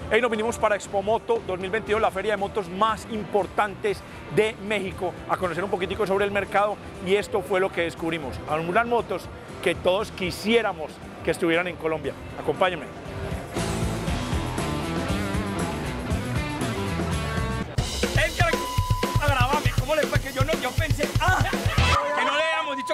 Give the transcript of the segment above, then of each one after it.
Hoy nos vinimos para Expomoto 2022, la feria de motos más importantes de México, a conocer un poquitico sobre el mercado, y esto fue lo que descubrimos. Algunas motos que todos quisiéramos que estuvieran en Colombia. Acompáñenme. Agravame, ¿cómo le fue? Que yo pensé, que no le habíamos dicho.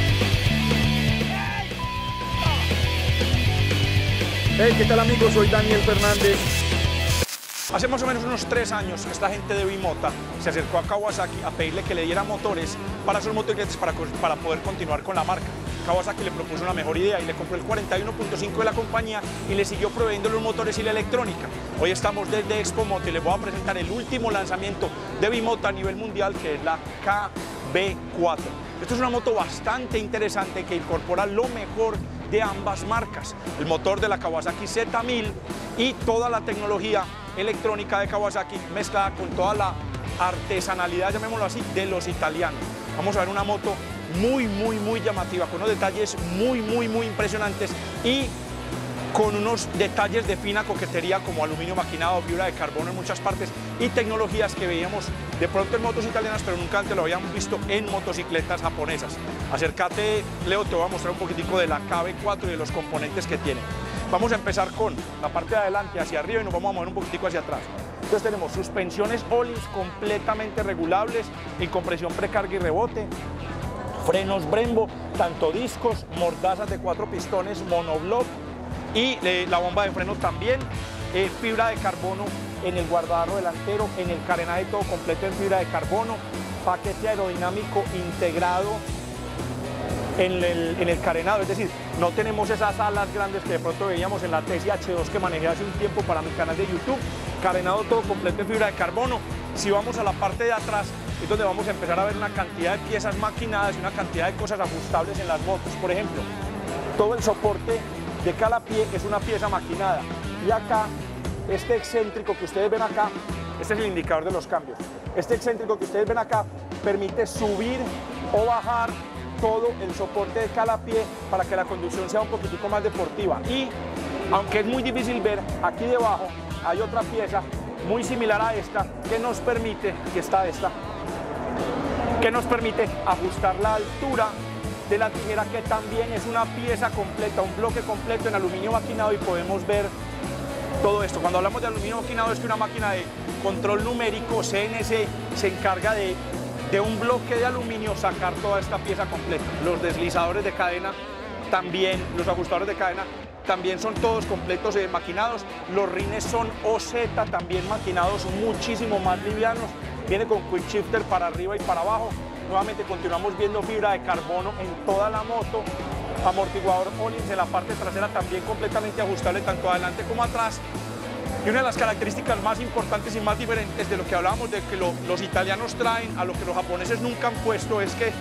Hey, ¿qué tal amigos? Soy Daniel Fernández. Hace más o menos unos 3 años, esta gente de Bimota se acercó a Kawasaki a pedirle que le diera motores para sus motocicletas para poder continuar con la marca. Kawasaki le propuso una mejor idea y le compró el 41.5 de la compañía y le siguió proveyendo los motores y la electrónica. Hoy estamos desde Expomoto y les voy a presentar el último lanzamiento de Bimota a nivel mundial, que es la KB4. Esto es una moto bastante interesante que incorpora lo mejor de ambas marcas, el motor de la Kawasaki Z1000 y toda la tecnología electrónica de Kawasaki mezclada con toda la artesanalidad, llamémoslo así, de los italianos. Vamos a ver una moto muy llamativa, con unos detalles muy impresionantes y con unos detalles de fina coquetería como aluminio maquinado, fibra de carbono en muchas partes y tecnologías que veíamos de pronto en motos italianas, pero nunca antes lo habíamos visto en motocicletas japonesas. Acércate, Leo, te voy a mostrar un poquitico de la KB4 y de los componentes que tiene. Vamos a empezar con la parte de adelante hacia arriba y nos vamos a mover un poquitico hacia atrás. Entonces tenemos suspensiones Öhlins completamente regulables en compresión, precarga y rebote, frenos Brembo, tanto discos, mordazas de 4 pistones, monoblock y la bomba de freno también, fibra de carbono en el guardabarro delantero, en el carenaje todo completo en fibra de carbono, paquete aerodinámico integrado en el carenado, es decir, no tenemos esas alas grandes que de pronto veíamos en la TCH2 que manejé hace un tiempo para mi canal de YouTube. Carenado todo completo en fibra de carbono. Si vamos a la parte de atrás es donde vamos a empezar a ver una cantidad de piezas maquinadas y una cantidad de cosas ajustables en las motos. Por ejemplo, todo el soporte de calapié es una pieza maquinada, y acá este excéntrico que ustedes ven acá, este es el indicador de los cambios. Este excéntrico que ustedes ven acá permite subir o bajar todo el soporte de calapié para que la conducción sea un poquitico más deportiva. Y aunque es muy difícil ver, aquí debajo hay otra pieza muy similar a esta que nos permite, aquí está esta, que nos permite ajustar la altura de la tijera, que también es una pieza completa, un bloque completo en aluminio maquinado, y podemos ver todo esto. Cuando hablamos de aluminio maquinado es que una máquina de control numérico CNC se encarga de un bloque de aluminio sacar toda esta pieza completa. Los deslizadores de cadena también, los ajustadores de cadena también son todos completos maquinados. Los rines son OZ también maquinados, muchísimo más livianos. Viene con quick shifter para arriba y para abajo. Nuevamente continuamos viendo fibra de carbono en toda la moto. Amortiguador Öhlins en la parte trasera también completamente ajustable tanto adelante como atrás. Y una de las características más importantes y más diferentes de lo que hablábamos de que los italianos traen a lo que los japoneses nunca han puesto es que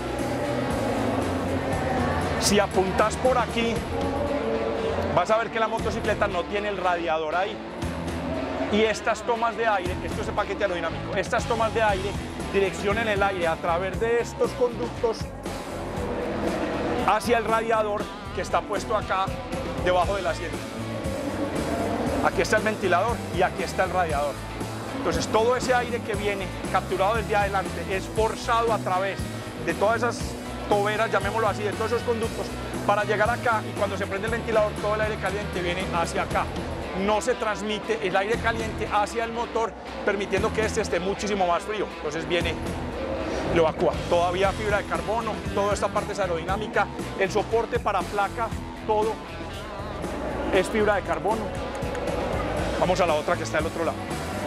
si apuntas por aquí vas a ver que la motocicleta no tiene el radiador ahí. Y estas tomas de aire, esto es el paquete aerodinámico, estas tomas de aire direccionan el aire a través de estos conductos hacia el radiador que está puesto acá debajo del asiento. Aquí está el ventilador y aquí está el radiador. Entonces todo ese aire que viene capturado desde adelante es forzado a través de todas esas toberas, llamémoslo así, de todos esos conductos, para llegar acá, y cuando se prende el ventilador todo el aire caliente viene hacia acá. No se transmite el aire caliente hacia el motor, permitiendo que este esté muchísimo más frío. Entonces viene, lo evacúa. Todavía fibra de carbono, toda esta parte es aerodinámica, el soporte para placa, todo es fibra de carbono. Vamos a la otra que está del otro lado.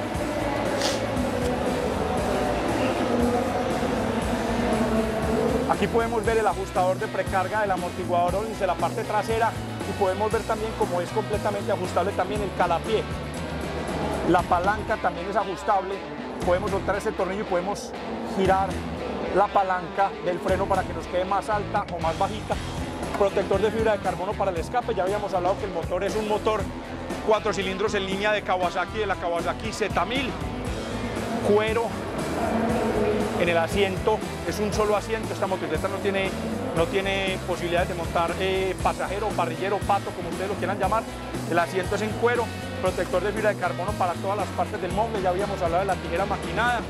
Aquí podemos ver el ajustador de precarga del amortiguador Öhlins de la parte trasera, y podemos ver también cómo es completamente ajustable también el calapié. La palanca también es ajustable, podemos soltar este tornillo y podemos girar la palanca del freno para que nos quede más alta o más bajita. Protector de fibra de carbono para el escape, ya habíamos hablado que el motor es un motor 4 cilindros en línea de Kawasaki, de la Kawasaki Z1000, cuero en el asiento, es un solo asiento. Esta motocicleta no tiene posibilidades de montar pasajero, parrillero, pato, como ustedes lo quieran llamar. El asiento es en cuero, protector de fibra de carbono para todas las partes del mueble, ya habíamos hablado de la tijera maquinada.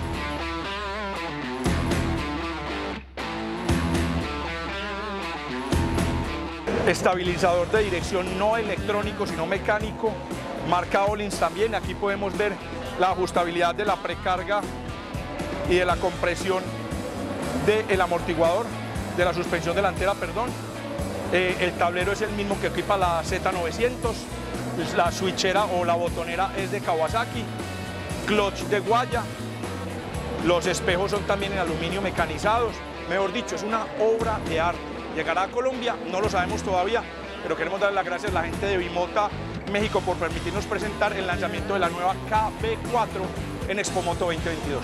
Estabilizador de dirección no electrónico, sino mecánico, marca Öhlins también. Aquí podemos ver la ajustabilidad de la precarga y de la compresión del amortiguador, de la suspensión delantera, perdón. El tablero es el mismo que equipa la Z900, la switchera o la botonera es de Kawasaki, clutch de guaya, los espejos son también en aluminio mecanizados, mejor dicho, es una obra de arte. Llegará a Colombia, no lo sabemos todavía, pero queremos darle las gracias a la gente de Bimota México por permitirnos presentar el lanzamiento de la nueva KB4 en Expomoto 2022.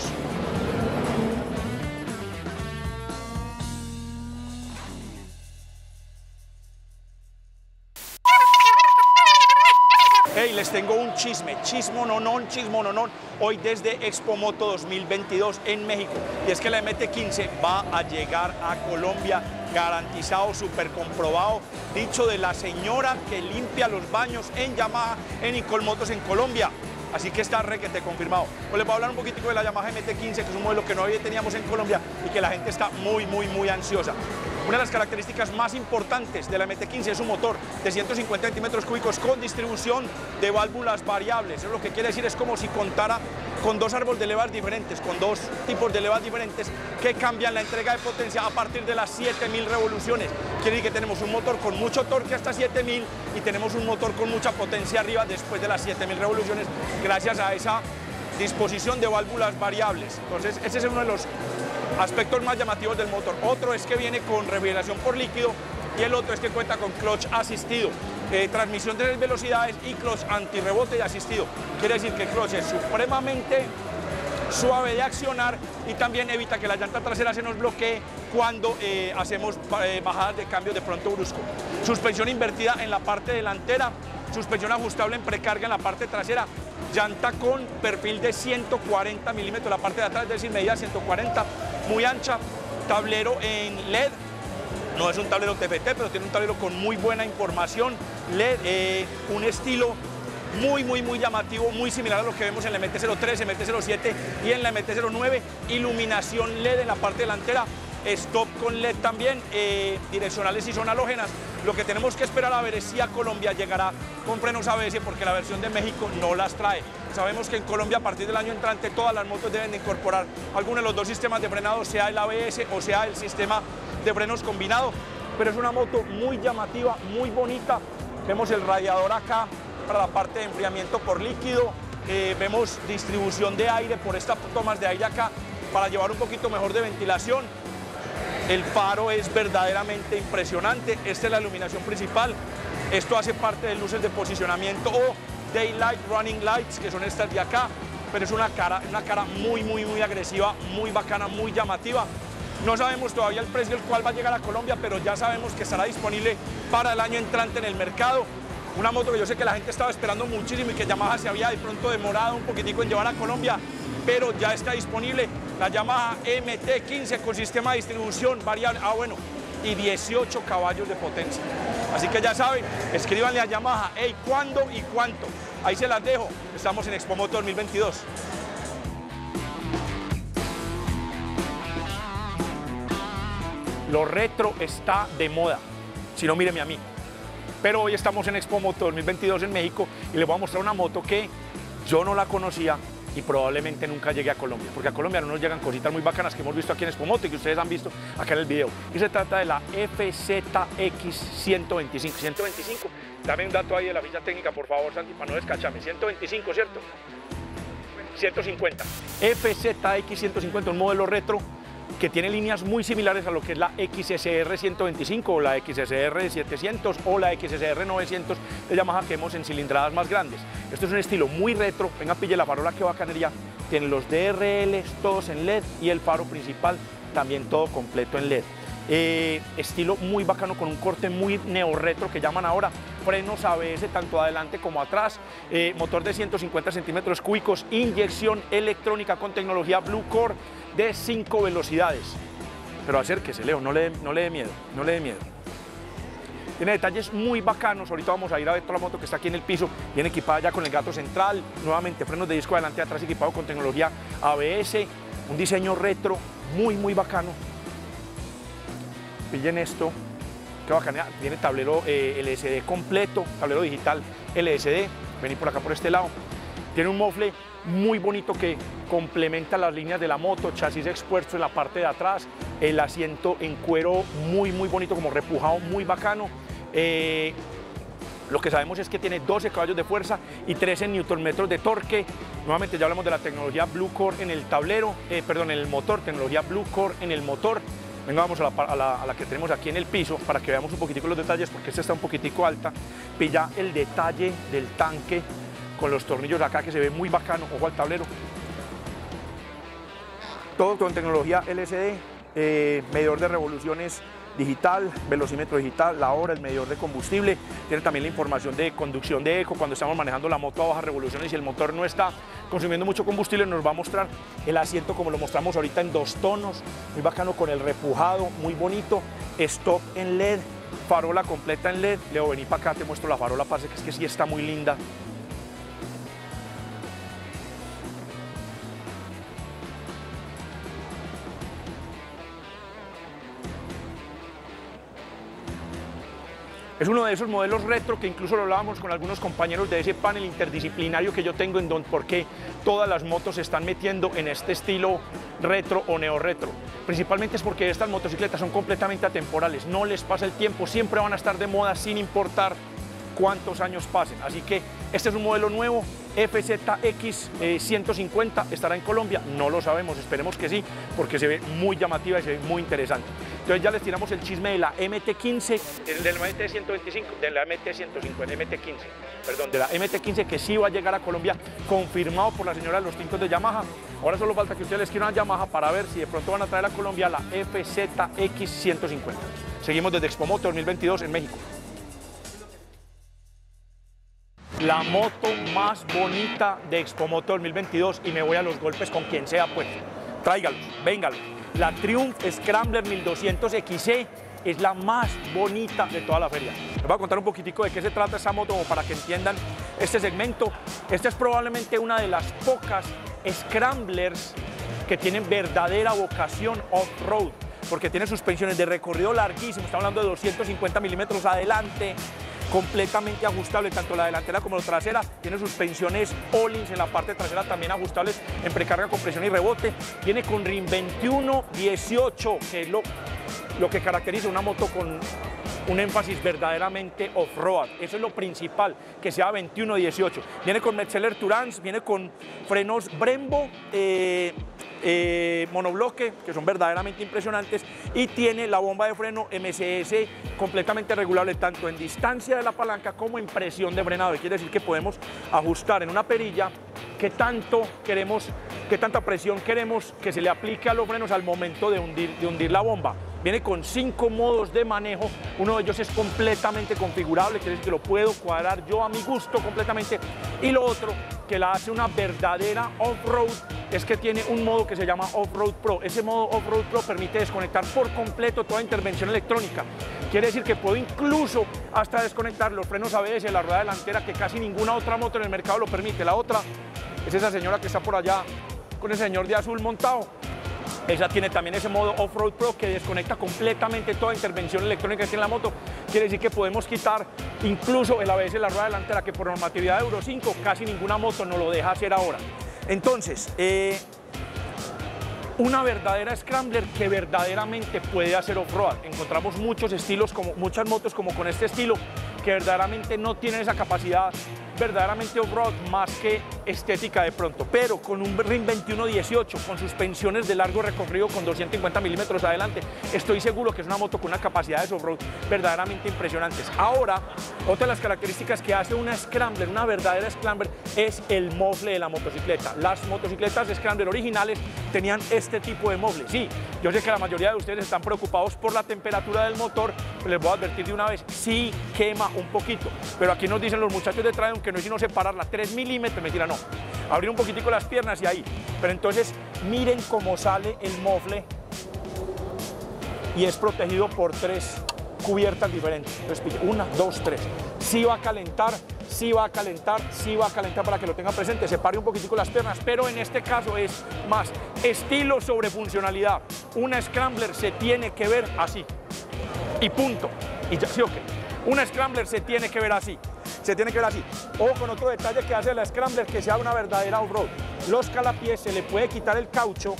Hey, les tengo un chismononón, hoy desde Expomoto 2022 en México. Y es que la MT-15 va a llegar a Colombia, garantizado, súper comprobado, dicho de la señora que limpia los baños en Yamaha, en Icolmotos en Colombia. Así que está requete confirmado. Pues les voy a hablar un poquitico de la Yamaha MT-15, que es un modelo que no teníamos en Colombia y que la gente está muy ansiosa. Una de las características más importantes de la MT-15 es su motor de 150 centímetros cúbicos con distribución de válvulas variables. Eso lo que quiere decir es como si contara con dos árboles de levas diferentes, con dos tipos de levas diferentes que cambian la entrega de potencia a partir de las 7000 revoluciones. Quiere decir que tenemos un motor con mucho torque hasta 7000 y tenemos un motor con mucha potencia arriba después de las 7000 revoluciones gracias a esa disposición de válvulas variables. Entonces ese es uno de los aspectos más llamativos del motor. Otro es que viene con refrigeración por líquido y el otro es que cuenta con clutch asistido, transmisión de 3 velocidades y clutch antirrebote y asistido. Quiere decir que el clutch es supremamente suave de accionar y también evita que la llanta trasera se nos bloquee cuando hacemos bajadas de cambio de pronto brusco. Suspensión invertida en la parte delantera, suspensión ajustable en precarga en la parte trasera, llanta con perfil de 140 milímetros, la parte de atrás, es decir, medida 140, muy ancha, tablero en LED, no es un tablero TFT, pero tiene un tablero con muy buena información, LED, un estilo muy llamativo, muy similar a lo que vemos en la MT-03, MT-07 y en la MT-09, iluminación LED en la parte delantera, stop con LED también, direccionales y son halógenas. Lo que tenemos que esperar a ver es si a Colombia llegará con frenos ABS, porque la versión de México no las trae. Sabemos que en Colombia a partir del año entrante todas las motos deben de incorporar alguno de los dos sistemas de frenado, sea el ABS o sea el sistema de frenos combinado. Pero es una moto muy llamativa, muy bonita. Vemos el radiador acá para la parte de enfriamiento por líquido. Vemos distribución de aire por estas tomas de aire acá para llevar un poquito mejor de ventilación. El faro es verdaderamente impresionante. Esta es la iluminación principal. Esto hace parte de luces de posicionamiento o Daylight Running Lights, que son estas de acá. Pero es una cara muy agresiva, muy bacana, muy llamativa. No sabemos todavía el precio del cual va a llegar a Colombia, pero ya sabemos que estará disponible para el año entrante en el mercado. Una moto que yo sé que la gente estaba esperando muchísimo y que Yamaha se había de pronto demorado un poquitico en llevar a Colombia, pero ya está disponible la Yamaha MT-15 con sistema de distribución variable, y 18 caballos de potencia. Así que ya saben, escríbanle a Yamaha, hey, ¿cuándo y cuánto? Ahí se las dejo, estamos en Expomoto 2022. Lo retro está de moda, si no míreme a mí. Pero hoy estamos en Expomoto 2022 en México y les voy a mostrar una moto que yo no la conocía y probablemente nunca llegue a Colombia, porque a Colombia no nos llegan cositas muy bacanas que hemos visto aquí en Expomoto y que ustedes han visto acá en el video. Y se trata de la FZX125. 125, dame un dato ahí de la ficha técnica, por favor, Santi, para no descacharme. 125, ¿cierto? 150. FZX150, un modelo retro que tiene líneas muy similares a lo que es la XSR 125 o la XSR 700 o la XSR 900 de Yamaha que vemos en cilindradas más grandes. Esto es un estilo muy retro. Venga, pille la farola, que bacanería. Tiene los DRLs todos en LED y el faro principal también todo completo en LED. Estilo muy bacano con un corte muy neo-retro que llaman ahora, frenos ABS tanto adelante como atrás, motor de 150 centímetros cúbicos, inyección electrónica con tecnología Blue Core de 5 velocidades. Pero acérquese, Leo, no le dé miedo, no le dé miedo. Tiene detalles muy bacanos. Ahorita vamos a ir a ver toda la moto que está aquí en el piso. Viene equipada ya con el gato central, nuevamente frenos de disco adelante y atrás equipado con tecnología ABS, un diseño retro muy bacano. Pillen esto, qué bacana. Viene tablero LCD completo, tablero digital LCD. Vení por acá por este lado. Tiene un mofle muy bonito que complementa las líneas de la moto, chasis expuesto en la parte de atrás, el asiento en cuero muy bonito, como repujado, muy bacano. Lo que sabemos es que tiene 12 caballos de fuerza y 13 Nm de torque. Nuevamente ya hablamos de la tecnología Blue Core en el tablero, en el motor, tecnología Blue Core en el motor. Venga, vamos a la que tenemos aquí en el piso para que veamos un poquitico los detalles, porque esta está un poquitico alta. Pilla el detalle del tanque con los tornillos acá que se ve muy bacano. Ojo al tablero. Todo con tecnología LCD, medidor de revoluciones digital, velocímetro digital, la hora, el medidor de combustible. Tiene también la información de conducción de eco cuando estamos manejando la moto a bajas revoluciones y el motor no está consumiendo mucho combustible. Nos va a mostrar el asiento como lo mostramos ahorita en 2 tonos, muy bacano con el repujado, muy bonito. Stop en LED, farola completa en LED. Leo, vení para acá, te muestro la farola, parce, que es que sí está muy linda. Es uno de esos modelos retro que incluso lo hablábamos con algunos compañeros de ese panel interdisciplinario que yo tengo en donde porque todas las motos se están metiendo en este estilo retro o neo-retro. Principalmente es porque estas motocicletas son completamente atemporales, no les pasa el tiempo, siempre van a estar de moda sin importar cuántos años pasen. Así que este es un modelo nuevo, FZX 150, ¿estará en Colombia? No lo sabemos, esperemos que sí, porque se ve muy llamativa y se ve muy interesante. Entonces ya les tiramos el chisme de la MT-15, de la MT-125, de la MT-150, MT-15, perdón, de la MT-15 que sí va a llegar a Colombia, confirmado por la señora de los tintos de Yamaha. Ahora solo falta que ustedes les quieran a Yamaha para ver si de pronto van a traer a Colombia la FZX 150. Seguimos desde Expomoto 2022 en México. La moto más bonita de Expomoto 2022 y me voy a los golpes con quien sea, pues. Tráigalos, véngalos. La Triumph Scrambler 1200 XE es la más bonita de toda la feria. Les voy a contar un poquitico de qué se trata esa moto para que entiendan este segmento. Esta es probablemente una de las pocas Scramblers que tienen verdadera vocación off-road, porque tiene suspensiones de recorrido larguísimo, estamos hablando de 250 milímetros adelante, completamente ajustable, tanto la delantera como la trasera. Tiene suspensiones Öhlins en la parte trasera también ajustables en precarga, compresión y rebote. Viene con RIN 21-18, que es lo que caracteriza una moto con un énfasis verdaderamente off-road. Eso es lo principal, que sea 21-18. Viene con Metzeler Tourance, viene con frenos Brembo, monobloque, que son verdaderamente impresionantes, y tiene la bomba de freno MCS completamente regulable tanto en distancia de la palanca como en presión de frenado. Quiere decir que podemos ajustar en una perilla qué tanta presión queremos que se le aplique a los frenos al momento de hundir la bomba. Viene con 5 modos de manejo, uno de ellos es completamente configurable, quiere decir que lo puedo cuadrar yo a mi gusto completamente, y lo otro que la hace una verdadera off-road es que tiene un modo que se llama Off-Road Pro. Ese modo Off-Road Pro permite desconectar por completo toda intervención electrónica. Quiere decir que puedo incluso hasta desconectar los frenos ABS, la rueda delantera, que casi ninguna otra moto en el mercado lo permite. La otra es esa señora que está por allá con el señor de azul montado. Esa tiene también ese modo Off-Road Pro que desconecta completamente toda intervención electrónica que tiene la moto. Quiere decir que podemos quitar incluso el ABS de la rueda delantera, que por normatividad de Euro 5 casi ninguna moto nos lo deja hacer ahora. Entonces, una verdadera Scrambler que verdaderamente puede hacer off-road. Encontramos muchos estilos, muchas motos como con este estilo, que verdaderamente no tienen esa capacidad verdaderamente off-road más que estética de pronto, pero con un RIN 21-18, con suspensiones de largo recorrido con 250 milímetros adelante, estoy seguro que es una moto con una capacidad de off-road verdaderamente impresionantes. Ahora, otra de las características que hace una Scrambler, una verdadera Scrambler, es el mofle de la motocicleta. Las motocicletas Scrambler originales tenían este tipo de mofle. Sí, yo sé que la mayoría de ustedes están preocupados por la temperatura del motor, pero les voy a advertir de una vez, sí quema un poquito, pero aquí nos dicen los muchachos de Triumph que no es sino separarla 3 milímetros, mentira, no, abrir un poquitico las piernas y ahí, pero entonces miren cómo sale el mofle y es protegido por 3 cubiertas diferentes. Entonces pille 1, 2, 3. Sí va a calentar, sí va a calentar, sí va a calentar para que lo tenga presente. Separe un poquitico las piernas, pero en este caso es más estilo sobre funcionalidad. Una scrambler se tiene que ver así. Y punto. Y ya, ¿sí o qué? Una scrambler se tiene que ver así. Se tiene que ver así. Ojo con otro detalle que hace la scrambler, que sea una verdadera off-road. Los calapiés se le puede quitar el caucho.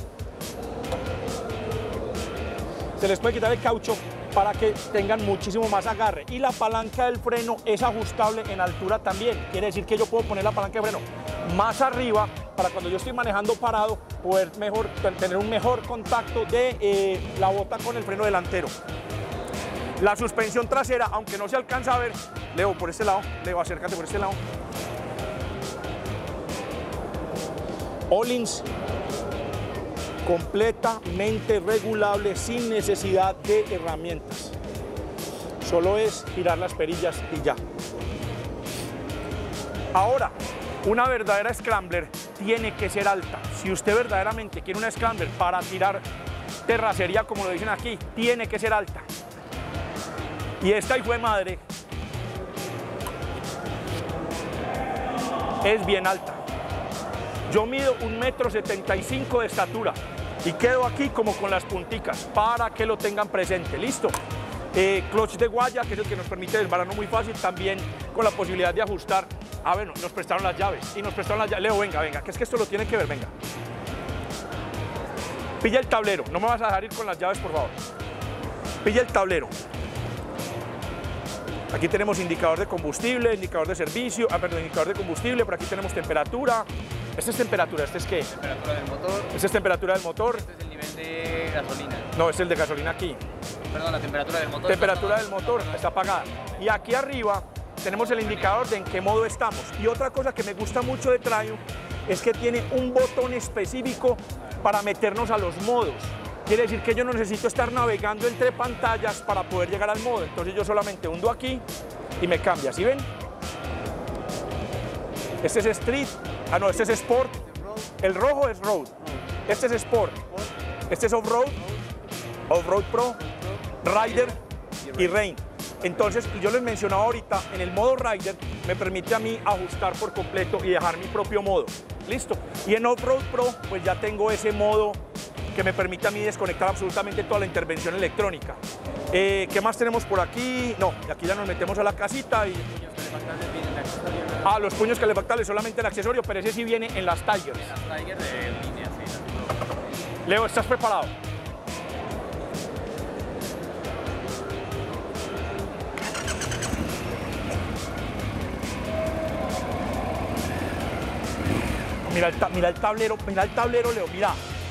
Se les puede quitar el caucho para que tengan muchísimo más agarre. Y la palanca del freno es ajustable en altura también. Quiere decir que yo puedo poner la palanca de freno más arriba para cuando yo estoy manejando parado poder tener un mejor contacto de la bota con el freno delantero. La suspensión trasera, aunque no se alcanza a ver, Leo, por este lado, Leo, acércate por este lado. Öhlins completamente regulable sin necesidad de herramientas. Solo es girar las perillas y ya. Ahora, una verdadera scrambler tiene que ser alta. Si usted verdaderamente quiere una scrambler para tirar terracería, como lo dicen aquí, tiene que ser alta. Y esta hijo de madre es bien alta. Yo mido 1,75 m de estatura y quedo aquí como con las punticas para que lo tengan presente. Listo. Clutch de guaya, que es el que nos permite desbararnos muy fácil, también con la posibilidad de ajustar. Ah, bueno, nos prestaron las llaves y nos prestaron las llaves. Leo, venga, que es que esto lo tiene que ver, venga. Pilla el tablero, no me vas a dejar ir con las llaves, por favor. Pilla el tablero. Aquí tenemos indicador de combustible, indicador de servicio, indicador de combustible, por aquí tenemos temperatura. ¿Esta es temperatura? ¿Este es qué? Temperatura del motor. ¿Esta es temperatura del motor? Este es el nivel de gasolina. No, es el de gasolina aquí. Perdón, la temperatura del motor. Temperatura del motor está apagada. Y aquí arriba tenemos el indicador de en qué modo estamos. Y otra cosa que me gusta mucho de Triumph es que tiene un botón específico para meternos a los modos. Quiere decir que yo no necesito estar navegando entre pantallas para poder llegar al modo. Entonces yo solamente hundo aquí y me cambia. ¿Sí ven? Este es Street. Ah, no, este es Sport. El rojo es Road. Este es Sport. Este es Off-Road. Off-Road Pro. Rider y Rain. Entonces, yo les mencionaba ahorita, en el modo Rider me permite a mí ajustar por completo y dejar mi propio modo. Listo. Y en Off-Road Pro, pues ya tengo ese modo que me permite a mí desconectar absolutamente toda la intervención electrónica. ¿Qué más tenemos por aquí? No, aquí ya nos metemos a la casita y... Ah, los puños calefactables, solamente el accesorio, pero ese sí viene en las Tigers. En las Tigers de línea, sí. Leo, ¿estás preparado? Mira el tablero, Leo, mira.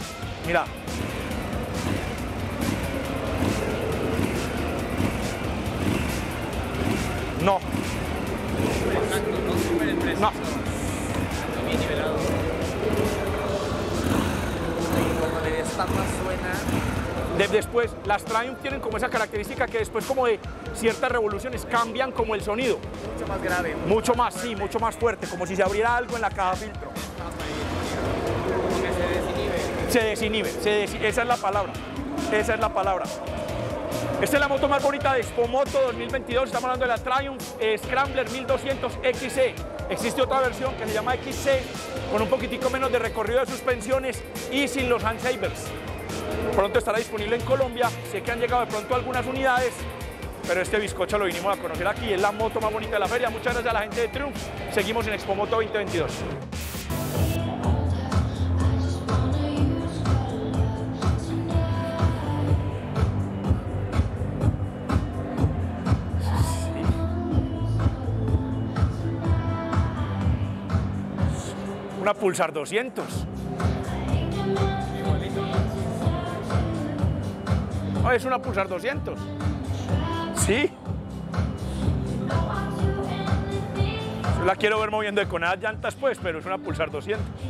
No. Exacto, no súper impreciso. No. Bien nivelado. Cuando le des más suena. Después, las Triumph tienen como esa característica que después como de ciertas revoluciones cambian como el sonido. Mucho más grave. Mucho más, sí, mucho más fuerte, como si se abriera algo en la caja filtro. Se desinhibe, esa es la palabra, esa es la palabra. Esta es la moto más bonita de Expomoto 2022, estamos hablando de la Triumph Scrambler 1200 XC. Existe otra versión que se llama XC, con un poquitico menos de recorrido de suspensiones y sin los handsavers. Pronto estará disponible en Colombia, sé que han llegado de pronto algunas unidades, pero este bizcocho lo vinimos a conocer aquí, es la moto más bonita de la feria. Muchas gracias a la gente de Triumph, seguimos en Expomoto 2022. Una Pulsar 200. Oh, es una Pulsar 200. Sí. Yo la quiero ver moviendo con las llantas, pues, pero es una Pulsar 200.